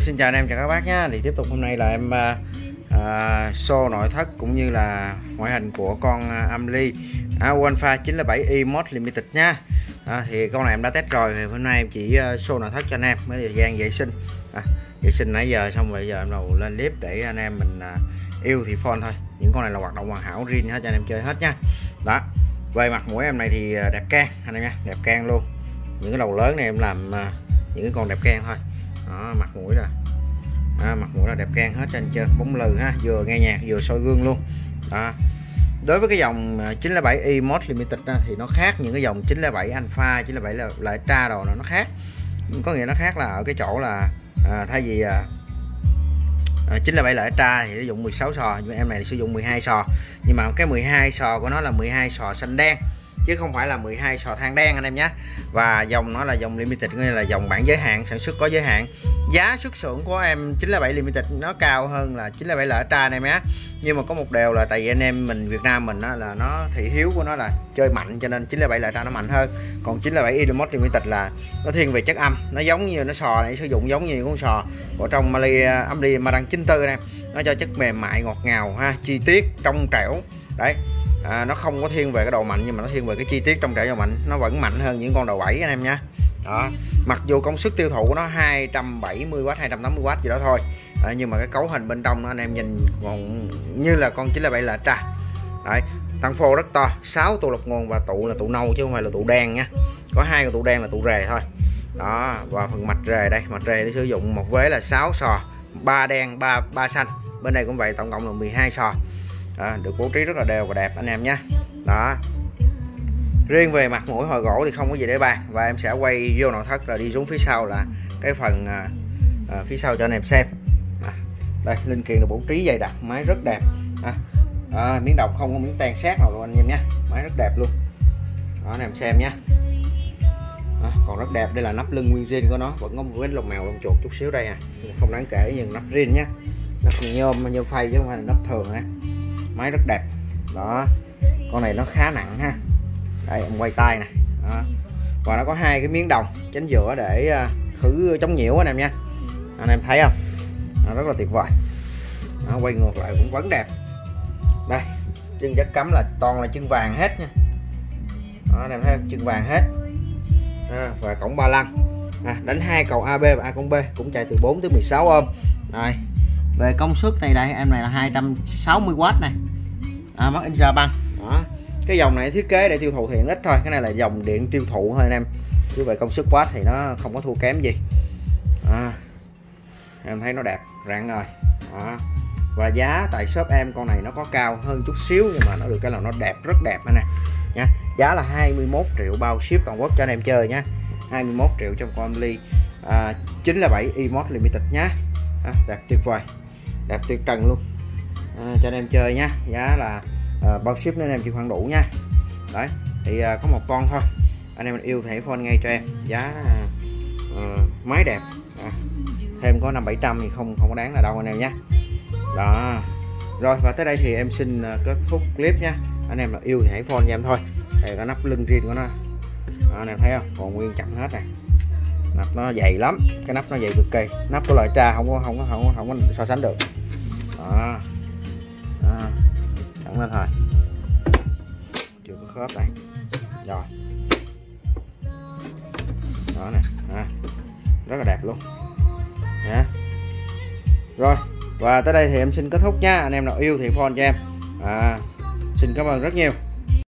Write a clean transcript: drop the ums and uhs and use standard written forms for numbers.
Xin chào anh em, chào các bác nhé. Thì tiếp tục hôm nay là em show nội thất cũng như là ngoại hình của con Amly Alpha 907i Mod Limited nha. Thì con này em đã test rồi, thì hôm nay em chỉ show nội thất cho anh em mới thời gian vệ sinh. Vệ sinh nãy giờ xong rồi, giờ em đầu lên clip để anh em mình yêu thì phone thôi. Những con này là hoạt động hoàn hảo riêng hết cho anh em chơi hết nha. Đó. Về mặt mũi em này thì đẹp can anh em nha, đẹp can luôn. Những cái đầu lớn này em làm những cái con đẹp can thôi. Đó, mặt mũi là mặt mũi là đẹp can hết cho anh chơi, bóng lừ ha, vừa nghe nhạc vừa soi gương luôn. Đó. Đối với cái dòng 907i Mod Limited thì nó khác những cái dòng 907 Alpha, 907 lại tra đồ nó khác. Có nghĩa nó khác là ở cái chỗ là thay vì 907 lại tra thì nó dùng 16 sò, nhưng em này sử dụng 12 sò. Nhưng mà cái 12 sò của nó là 12 sò xanh đen chứ không phải là 12 sò than đen anh em nhé. Và dòng nó là dòng limited, nghĩa là dòng bản giới hạn, sản xuất có giới hạn. Giá xuất xưởng của em 907 limited nó cao hơn là 907 là tra anh em nhé. Nhưng mà có một điều là tại vì anh em mình Việt Nam mình là nó thị hiếu của nó là chơi mạnh, cho nên 907 là tra nó mạnh hơn. Còn 907 Mod Limited là nó thiên về chất âm, nó giống như nó sò này sử dụng giống như con sò ở trong Amly Madang 94 này, nó cho chất mềm mại ngọt ngào ha, chi tiết trong trẻo đấy. Nó không có thiên về cái độ mạnh, nhưng mà nó thiên về cái chi tiết trong trẻo và mạnh, nó vẫn mạnh hơn những con đầu 7 anh em nha. Đó, mặc dù công suất tiêu thụ của nó 270W 280W gì đó thôi, nhưng mà cái cấu hình bên trong anh em nhìn còn như là con 907 là tra đấy. Tăng phô rất to, 6 tụ lọc nguồn và tụ là tụ nâu chứ không phải là tụ đen nha, có 2 cái tụ đen là tụ rề thôi. Đó, và phần mạch rề đây, mạch rề để sử dụng một vế là 6 sò, 3 đen 3 xanh, bên đây cũng vậy, tổng cộng là 12 sò. Được bố trí rất là đều và đẹp anh em nhé. Đó, riêng về mặt mũi hồi gỗ thì không có gì để bàn, và em sẽ quay vô nội thất rồi đi xuống phía sau là cái phần phía sau cho anh em xem. Đây, linh kiện được bố trí dày đặc, máy rất đẹp. Miếng đồng không có miếng tan sát nào luôn anh em nhé, máy rất đẹp luôn. Đó, anh em xem nhé. Còn rất đẹp, đây là nắp lưng nguyên zin của nó, vẫn có một vết lông mèo lông chuột chút xíu đây không đáng kể, nhưng nắp zin nhé, nắp nhôm phay chứ không phải là nắp thường nè. Máy rất đẹp. Đó, con này nó khá nặng ha, đây em quay tay nè. Và nó có 2 cái miếng đồng chính giữa để khử chống nhiễu anh em nha, anh em thấy không? Rất là tuyệt vời. Quay ngược lại cũng vẫn đẹp. Đây, chân dắt cắm là toàn là chân vàng hết nha. Đó, anh em thấy không? Chân vàng hết. Và cổng 3 lăng, đánh 2 cầu AB và A công B, cũng chạy từ 4 tới 16 ôm. Đây, về công suất này đây em này là 260W này, mất in ra băng. Đó, cái dòng này thiết kế để tiêu thụ điện ít thôi, cái này là dòng điện tiêu thụ thôi anh em, chứ về công suất watt thì nó không có thua kém gì. Em thấy nó đẹp rạng rồi. Đó, và giá tại shop em con này nó có cao hơn chút xíu, nhưng mà nó được cái là nó đẹp, rất đẹp này nè nha. Giá là 21 triệu bao ship toàn quốc cho anh em chơi nhé, 21 triệu trong con Amly 907i Mod Limited nhá. Đẹp tuyệt vời, đẹp tuyệt trần luôn, cho anh em chơi nhá. Giá là bao ship nên em chịu khoản đủ nha. Đấy, thì có một con thôi, anh em mình yêu thể phone ngay cho em, giá máy đẹp, thêm có 500-700 thì không có đáng là đâu anh em nhé. Đó, rồi và tới đây thì em xin kết thúc clip nhé. Anh em là yêu thì hãy phone cho em thôi. Đây có nắp lưng riêng của nó. Đó, anh em thấy không, còn nguyên chậm hết này, nắp nó dày lắm, cái nắp nó dày cực kỳ, nắp của loại tra không có so sánh được. Đó, thẳng lên thôi, chưa có khớp này. Rồi, đó nè, rất là đẹp luôn nha. Rồi, và tới đây thì em xin kết thúc nha. Anh em nào yêu thì phone cho em. Xin cảm ơn rất nhiều.